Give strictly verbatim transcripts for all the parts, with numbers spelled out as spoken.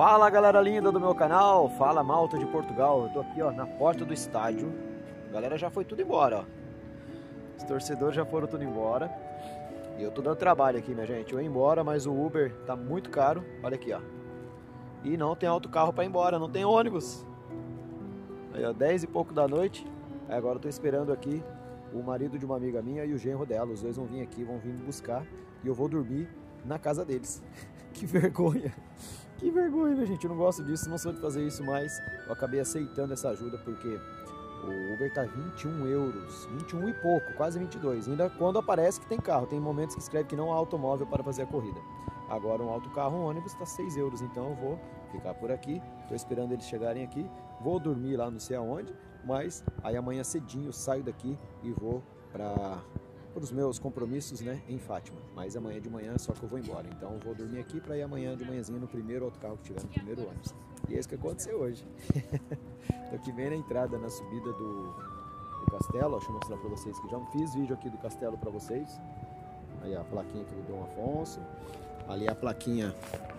Fala galera linda do meu canal, fala malta de Portugal. Eu tô aqui ó, na porta do estádio. A galera já foi tudo embora, ó. Os torcedores já foram tudo embora. E eu tô dando trabalho aqui, minha gente. Eu ia embora, mas o Uber tá muito caro. Olha aqui, ó. E não tem autocarro pra ir embora, não tem ônibus. Aí ó, dez e pouco da noite. Aí agora eu tô esperando aqui o marido de uma amiga minha e o genro dela. Os dois vão vir aqui, vão vir me buscar. E eu vou dormir na casa deles. Que vergonha. Que vergonha, minha gente, eu não gosto disso, não sou de fazer isso, mas eu acabei aceitando essa ajuda porque o Uber tá vinte e um euros, vinte e um e pouco, quase vinte e dois, ainda quando aparece que tem carro, tem momentos que escreve que não há automóvel para fazer a corrida. Agora um autocarro, um ônibus tá seis euros, então eu vou ficar por aqui, tô esperando eles chegarem aqui, vou dormir lá não sei aonde, mas aí amanhã cedinho eu saio daqui e vou para os meus compromissos, né, em Fátima, mas amanhã de manhã só que eu vou embora, então eu vou dormir aqui para ir amanhã de manhãzinha no primeiro autocarro que tiver, no primeiro ônibus. E é isso que aconteceu hoje. Tô aqui bem na entrada, na subida do, do castelo, ó, deixa eu mostrar para vocês que já fiz vídeo aqui do castelo para vocês. Aí a plaquinha aqui do Dom Afonso, ali a plaquinha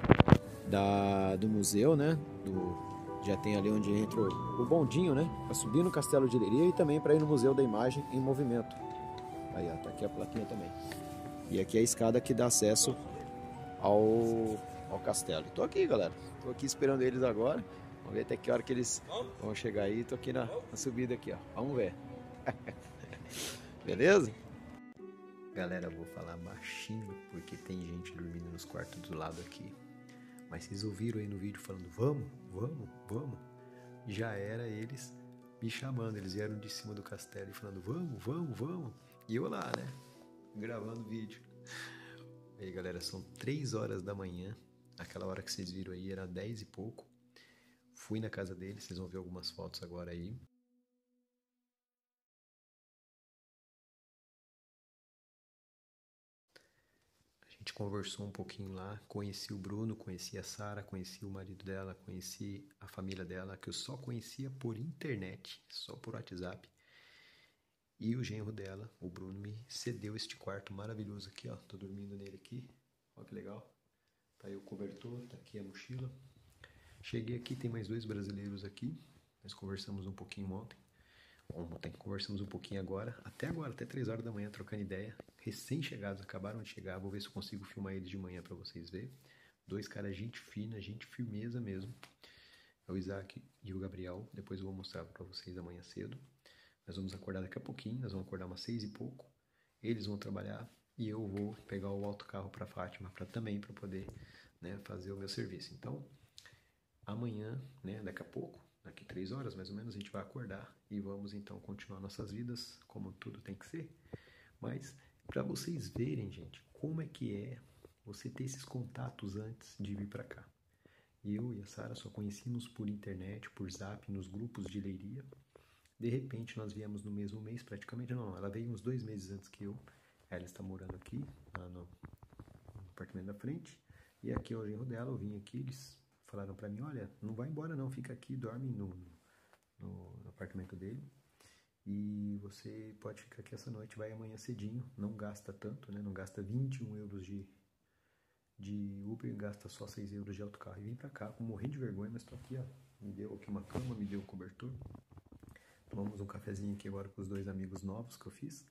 da, do museu, né, do, já tem ali onde entra o, o bondinho, né, para subir no Castelo de Leiria e também para ir no Museu da Imagem em Movimento. Aí, ó, tá aqui a plaquinha também. E aqui é a escada que dá acesso ao, ao castelo. Tô aqui, galera. Tô aqui esperando eles agora. Vamos ver até que hora que eles vão chegar aí. Tô aqui na, na subida aqui, ó. Vamos ver. Beleza? Galera, eu vou falar baixinho porque tem gente dormindo nos quartos do lado aqui. Mas vocês ouviram aí no vídeo falando vamos, vamos, vamos. Já era eles me chamando. Eles vieram de cima do castelo e falando vamos, vamos, vamos. E eu lá, né, gravando vídeo. Aí galera, são três horas da manhã. Aquela hora que vocês viram aí era dez e pouco. Fui na casa deles, vocês vão ver algumas fotos agora aí. A gente conversou um pouquinho lá, conheci o Bruno, conheci a Sara, conheci o marido dela, conheci a família dela, que eu só conhecia por internet, só por WhatsApp. E o genro dela, o Bruno, me cedeu este quarto maravilhoso aqui, ó. Tô dormindo nele aqui. Ó que legal. Tá aí o cobertor, tá aqui a mochila. Cheguei aqui, tem mais dois brasileiros aqui. Nós conversamos um pouquinho ontem. Ontem, conversamos um pouquinho agora. Até agora, até três horas da manhã, trocando ideia. Recém-chegados, acabaram de chegar. Vou ver se eu consigo filmar eles de manhã pra vocês verem. Dois caras, gente fina, gente firmeza mesmo. É o Isaac e o Gabriel. Depois eu vou mostrar pra vocês amanhã cedo. Nós vamos acordar daqui a pouquinho, nós vamos acordar umas seis e pouco. Eles vão trabalhar e eu vou pegar o autocarro para Fátima para também para poder, né, fazer o meu serviço. Então, amanhã, né, daqui a pouco, daqui três horas mais ou menos, a gente vai acordar e vamos então continuar nossas vidas como tudo tem que ser. Mas para vocês verem, gente, como é que é você ter esses contatos antes de vir para cá. Eu e a Sara só conhecíamos por internet, por Zap, nos grupos de Leiria. De repente nós viemos no mesmo mês, praticamente não, ela veio uns dois meses antes que eu. Ela está morando aqui, lá no, no apartamento da frente. E aqui é o genro dela, eu vim aqui, eles falaram pra mim, olha, não vai embora não, fica aqui, dorme no, no, no apartamento dele. E você pode ficar aqui essa noite, vai amanhã cedinho, não gasta tanto, né, não gasta vinte e um euros de, de Uber, gasta só seis euros de autocarro. E vim pra cá, com morrer de vergonha, mas tô aqui, ó, me deu aqui uma cama, me deu um cobertor. Tomamos um cafezinho aqui agora com os dois amigos novos que eu fiz.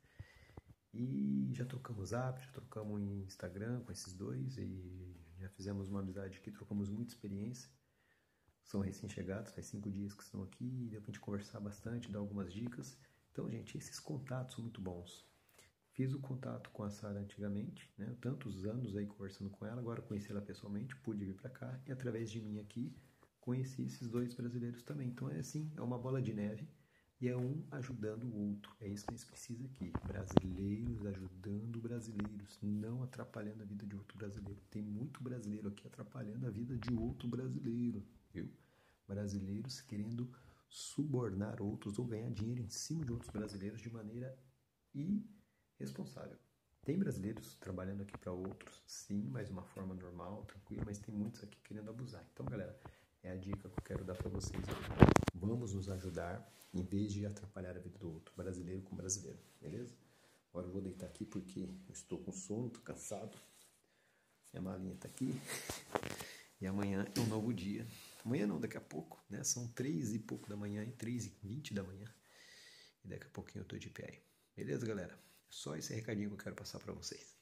E já trocamos zap, já trocamos em Instagram com esses dois. E já fizemos uma amizade aqui, trocamos muita experiência. São recém-chegados, faz cinco dias que estão aqui. E deu pra gente conversar bastante, dar algumas dicas. Então, gente, esses contatos são muito bons. Fiz o contato com a Sara antigamente, né? Tantos anos aí conversando com ela. Agora conheci ela pessoalmente, pude vir pra cá. E através de mim aqui, conheci esses dois brasileiros também. Então é assim, é uma bola de neve. E é um ajudando o outro. É isso que a gente precisa aqui. Brasileiros ajudando brasileiros. Não atrapalhando a vida de outro brasileiro. Tem muito brasileiro aqui atrapalhando a vida de outro brasileiro. Viu? Brasileiros querendo subornar outros ou ganhar dinheiro em cima de outros brasileiros de maneira irresponsável. Tem brasileiros trabalhando aqui para outros, sim, mas de uma forma normal, tranquila. Mas tem muitos aqui querendo abusar. Então, galera, é a dica que eu quero dar para vocês. Vamos nos ajudar em vez de atrapalhar a vida do outro, brasileiro com brasileiro, beleza? Agora eu vou deitar aqui porque eu estou com sono, tô cansado. Minha malinha tá aqui. E amanhã é um novo dia. Amanhã não, daqui a pouco, né? São três e pouco da manhã e três e vinte da manhã. E daqui a pouquinho eu tô de pé aí. Beleza, galera? Só esse recadinho que eu quero passar pra vocês.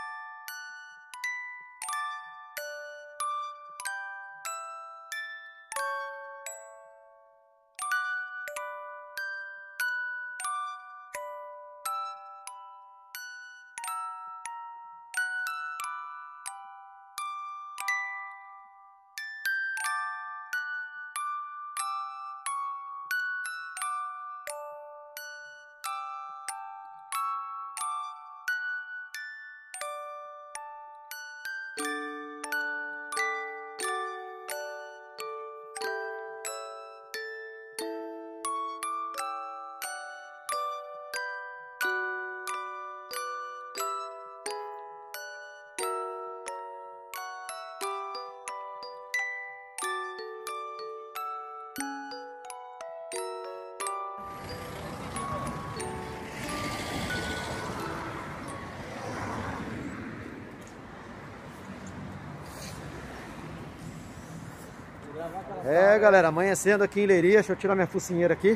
É, galera, amanhecendo aqui em Leiria. Deixa eu tirar minha focinheira aqui.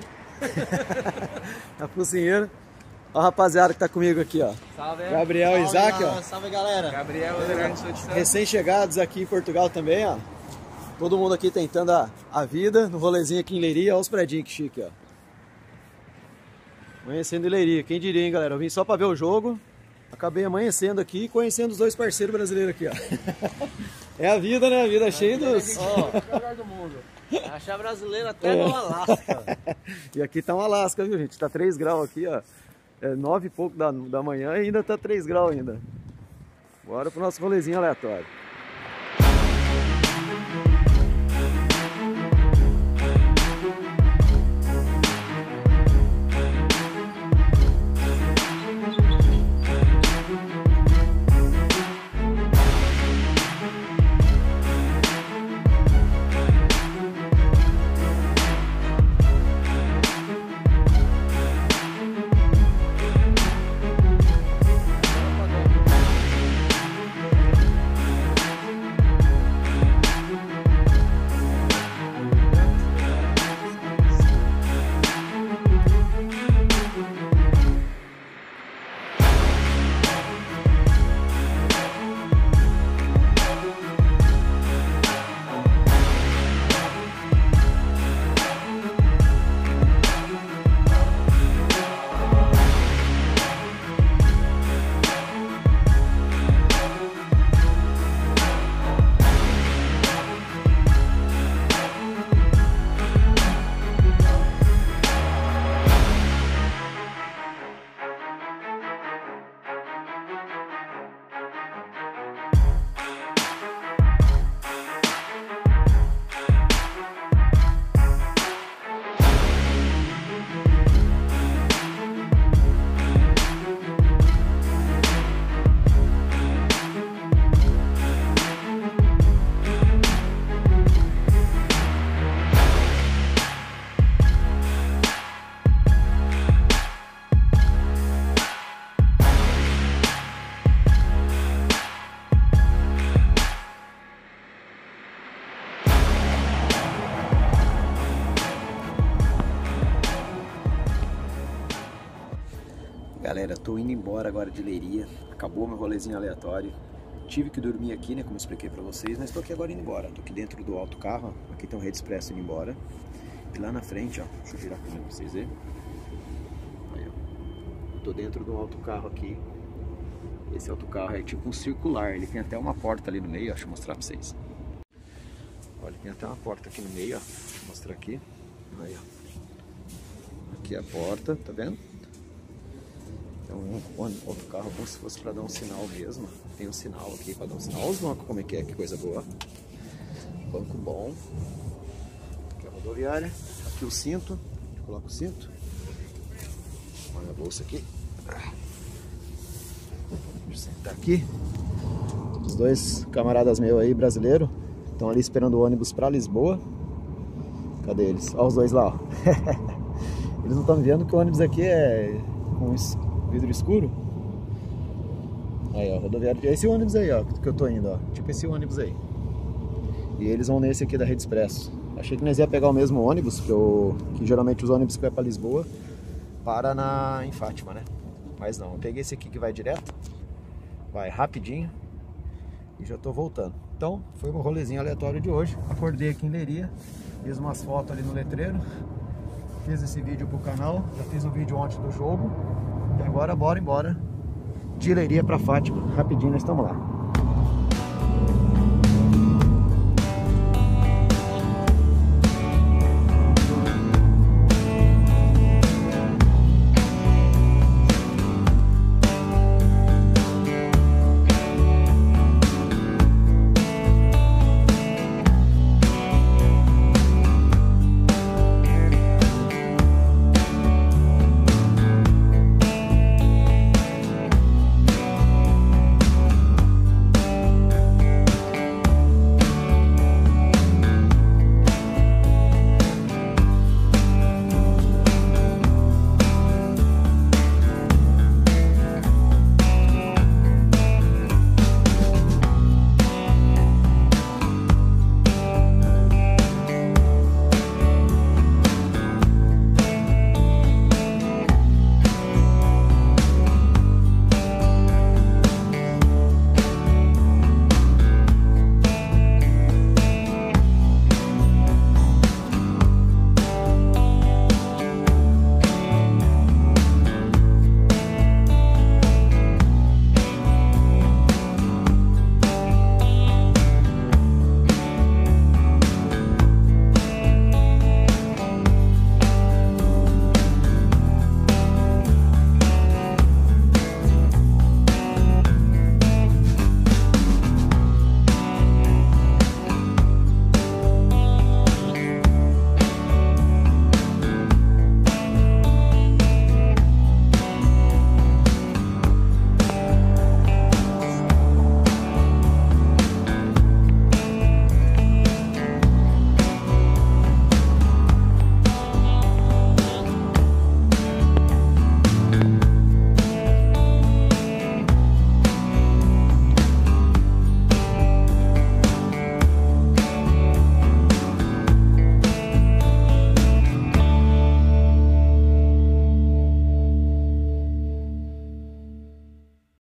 A focinheira. Ó, a rapaziada que tá comigo aqui, ó. Salve, Gabriel e Isaac, ó. Salve, galera. Gabriel, recém-chegados aqui em Portugal também, ó. Todo mundo aqui tentando a, a vida no rolezinho aqui em Leiria. Olha os predinhos que chique, ó. Amanhecendo em Leiria. Quem diria, hein, galera? Eu vim só pra ver o jogo. Acabei amanhecendo aqui e conhecendo os dois parceiros brasileiros aqui, ó. É a vida, né? A vida é cheia dos... Ó, é o melhor do mundo. Achar brasileiro até é. No Alasca. E aqui tá um Alasca, viu, gente? Tá três graus aqui, ó. É nove e pouco da, da manhã e ainda tá três graus ainda. Bora pro nosso rolezinho aleatório. Galera, tô indo embora agora de Leiria. Acabou meu rolezinho aleatório. Tive que dormir aqui, né, como eu expliquei pra vocês, mas tô aqui agora indo embora. Tô aqui dentro do autocarro, ó. Aqui tem um Rede Expresso indo embora. E lá na frente, ó, deixa eu virar pra vocês verem. Aí, ó. Tô dentro do autocarro aqui. Esse autocarro é tipo um circular, ele tem até uma porta ali no meio, ó. Deixa eu mostrar pra vocês. Olha, tem até uma porta aqui no meio, ó. Deixa eu mostrar aqui. Aí, ó. Aqui é a porta, tá vendo? Então, um outro carro como se fosse para dar um sinal mesmo. Tem um sinal aqui para dar um sinal. Olha os bancos como é que é, que coisa boa. Banco bom. Aqui a rodoviária. Aqui o cinto. Coloca o cinto. Olha a bolsa aqui. Deixa eu sentar aqui. Os dois camaradas meus aí, brasileiros, estão ali esperando o ônibus para Lisboa. Cadê eles? Olha os dois lá, ó. Eles não estão vendo que o ônibus aqui é com vidro escuro. Aí, ó, rodoviária. Esse ônibus aí, ó, que eu tô indo, ó. Tipo esse ônibus aí. E eles vão nesse aqui da Rede Expresso. Achei que nós ia pegar o mesmo ônibus, que, eu, que geralmente os ônibus que vai para Lisboa para na, em Fátima, né? Mas não, eu peguei esse aqui que vai direto, vai rapidinho e já tô voltando. Então, foi um rolezinho aleatório de hoje. Acordei aqui em Leiria, fiz umas fotos ali no letreiro, fiz esse vídeo pro canal, já fiz um vídeo ontem do jogo e agora bora embora de Leiria para Fátima. Rapidinho nós estamos lá.